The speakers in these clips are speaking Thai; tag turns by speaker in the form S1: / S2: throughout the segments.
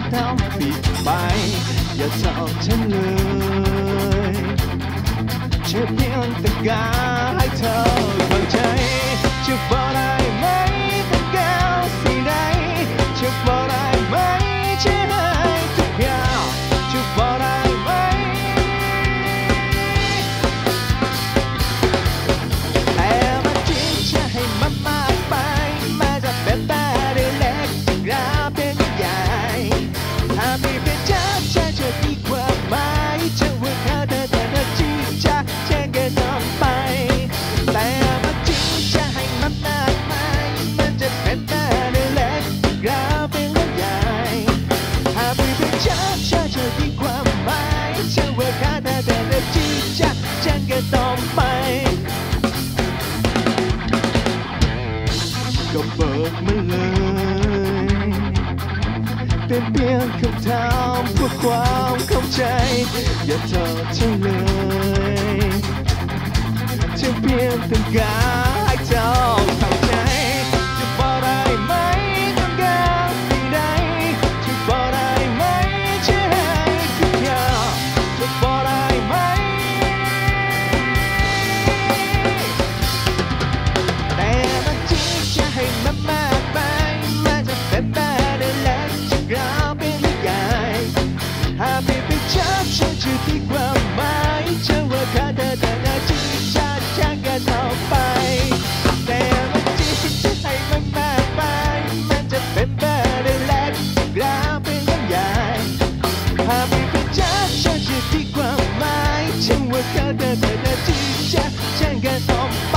S1: ทำผิดไปอย่าทำฉันเลยแค่เพียงต้องการให้เธอเข้าใจจะบอกได้ไหมต้องการสิ่งใดจะบอกได้ไหมจะให้ทุกอย่างจะบอกได้ไหมแต่มันจริงจะให้มันมากไปมันจะเป็นแต่เรื่องเล็กกลายเป็นใหญ่ถ้ามีเป็นเจ้าจะดีกว่าไหมจะว่าเธอจีจะแค่กันต่อไปแต่มันจริงจะให้มันมากไปมันจะเป็นแต่เรื่องเล็กกลายเป็นเรื่องใหญ่ถ้ามีเป็นเจ้าจะดีกว่าไหมจะว่าเธอจีจะแค่กันต่อไปก็เบิกมาเลยเป็นเพียงคำถามเพื่อความเข้าใจอย่าเธอเฉลยจะเพียงต้องการให้เธอเข้าใจจะบอกได้ไหมต้องการสิ่งใดจะบอกได้ไหมจะให้ทุกอย่างจะบอกได้ไหมแต่มันจริงจะให้มันมากไปมันจะเป็นแบบหากไม่เป็นเจ้าฉันจะดีกว่าไหมจะว่าเธอจีจะแค่กันต่อไปแต่มันจริงจะให้มันมากไปมันจะเป็นแบบเรื่องเล็กกลายเป็นเรื่องใหญ่หากไม่เป็นเจ้าฉันจะดีกว่าไหมจะว่าเธอจีจะแค่กันต่อไป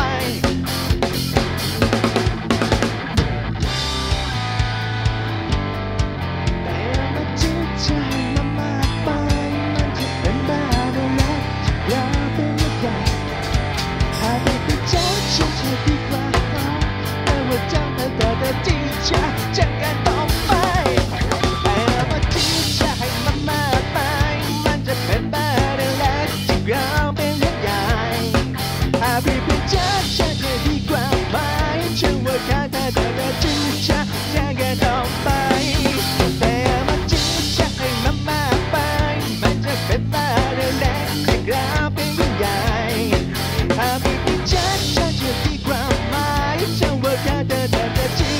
S1: จีจะแจ้งกันต่อไปแต่มันจีจะให้มันมากไปมันจะเป็นแบบเรื่องเล็กจะกลายเป็นเรื่องใหญ่หากพี่เป็นเจ้าฉันจะดีกว่าไหมฉันว่าเธอจีจะแจ้งกันต่อไปแต่มันจีจะให้มันมากไปมันจะเป็นแบบเรื่องเล็กจะกลายเป็นเรื่องใหญ่หากพี่เป็นเจ้าฉันจะดีกว่าไหมฉันว่าเธอจี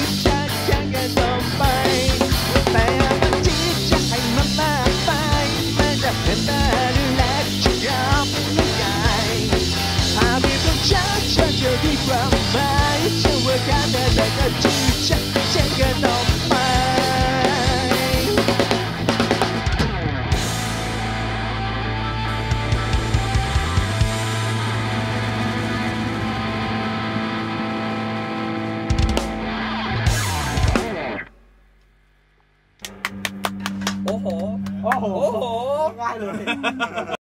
S1: แต่มันจริงจะให้มันมากไปมันจะเป็นแบบเรื่องเล็กจะกลายเป็นเรื่องใหญ่หากมีคนเจ้าฉันจะดีกว่าไหมฉันว่าเธอจีจะแจ้งกันต่อไป
S2: โอ้โหง่ายเลย